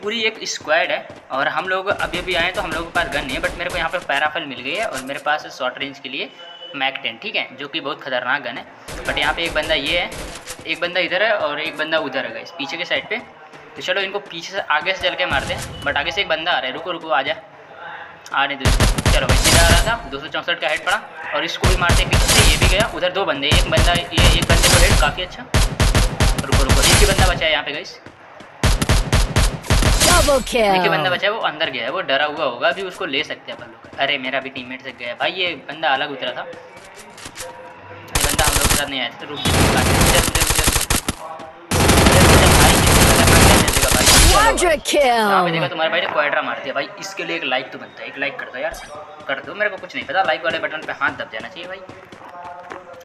पूरी एक स्क्वाड है और हम लोग अभी अभी आए तो हम लोगों के पास गन नहीं है, बट मेरे को यहाँ पे पैराफल मिल गई है और मेरे पास शॉर्ट रेंज के लिए मैक 10, ठीक है, जो कि बहुत खतरनाक गन है। बट यहाँ पे एक बंदा ये है, एक बंदा इधर है और एक बंदा उधर है गाइस, पीछे के साइड पे। तो चलो इनको पीछे से आगे से चल के मारते हैं, बट आगे से एक बंदा आ रहा है। रुको रुको, आ जा, आ नहीं दो। चलो भाई, सीधा आ रहा था, 264 का हेड पड़ा और इसको भी मारते पीछे से, ये भी गया। उधर दो बंदे, एक बंदा ये एक बंदे को हेड, काफ़ी अच्छा। रुको रुको, एक ही बंदा बचा है यहाँ पे गाइस, एक ही बंदा बचा है, वो अंदर गया है, वो डरा हुआ होगा, अभी उसको ले सकते हैं अपन लोग। अरे मेरा भी टीममेट से गया भाई, ये बंदा अलग उतरा था, ये बंदा हम लोग के साथ नहीं आया था। रुक देखा तुम्हारे भाई ने क्वाड्रा मार दिया भाई। इसके लिए एक लाइक तो बनता है, एक लाइक कर दो यार, कर दो। मेरे को कुछ नहीं पता, लाइक वाले बटन पे हाथ दब जाना चाहिए भाई।